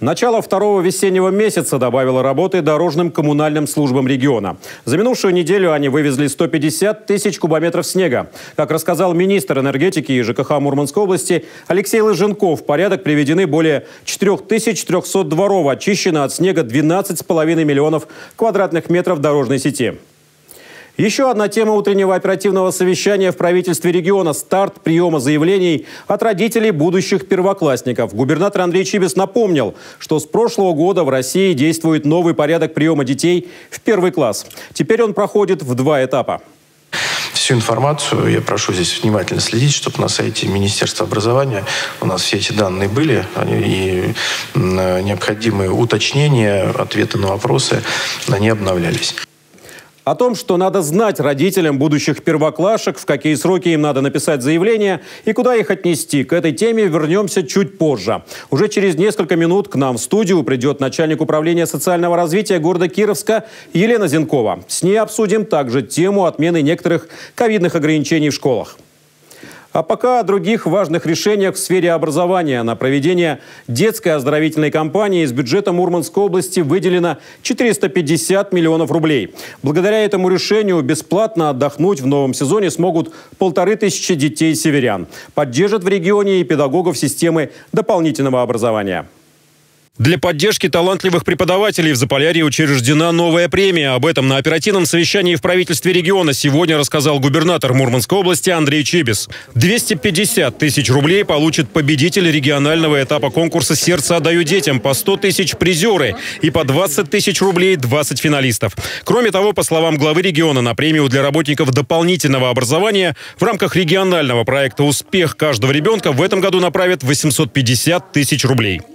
Начало второго весеннего месяца добавило работы дорожным коммунальным службам региона. За минувшую неделю они вывезли 150 тысяч кубометров снега. Как рассказал министр энергетики и ЖКХ Мурманской области Алексей Лыженков, в порядок приведены более 4300 дворов, очищено от снега 12,5 миллионов квадратных метров дорожной сети. Еще одна тема утреннего оперативного совещания в правительстве региона – старт приема заявлений от родителей будущих первоклассников. Губернатор Андрей Чибис напомнил, что с прошлого года в России действует новый порядок приема детей в первый класс. Теперь он проходит в 2 этапа. Всю информацию я прошу здесь внимательно следить, чтобы на сайте Министерства образования у нас все эти данные были, и необходимые уточнения, ответы на вопросы, они обновлялись. О том, что надо знать родителям будущих первоклашек, в какие сроки им надо написать заявление и куда их отнести, к этой теме вернемся чуть позже. Уже через несколько минут к нам в студию придет начальник управления социального развития города Кировска Елена Зенкова. С ней обсудим также тему отмены некоторых ковидных ограничений в школах. А пока о других важных решениях в сфере образования. На проведение детской оздоровительной кампании из бюджета Мурманской области выделено 450 миллионов рублей. Благодаря этому решению бесплатно отдохнуть в новом сезоне смогут 1500 детей-северян. Поддержат в регионе и педагогов системы дополнительного образования. Для поддержки талантливых преподавателей в Заполярье учреждена новая премия. Об этом на оперативном совещании в правительстве региона сегодня рассказал губернатор Мурманской области Андрей Чибис. 250 тысяч рублей получит победитель регионального этапа конкурса «Сердце отдаю детям», по 100 тысяч призеры и по 20 тысяч рублей 20 финалистов. Кроме того, по словам главы региона, на премию для работников дополнительного образования в рамках регионального проекта «Успех каждого ребенка» в этом году направят 850 тысяч рублей.